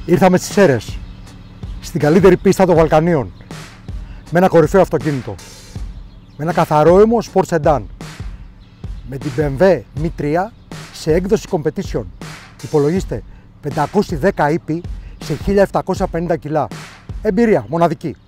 Ήρθαμε στις Σέρρες, στην καλύτερη πίστα των Βαλκανίων, με ένα κορυφαίο αυτοκίνητο, με ένα καθαρό αίμο Sport Sedan, με την BMW Mi3 σε έκδοση Competition. Υπολογίστε 510 ύπη σε 1750 κιλά. Εμπειρία μοναδική.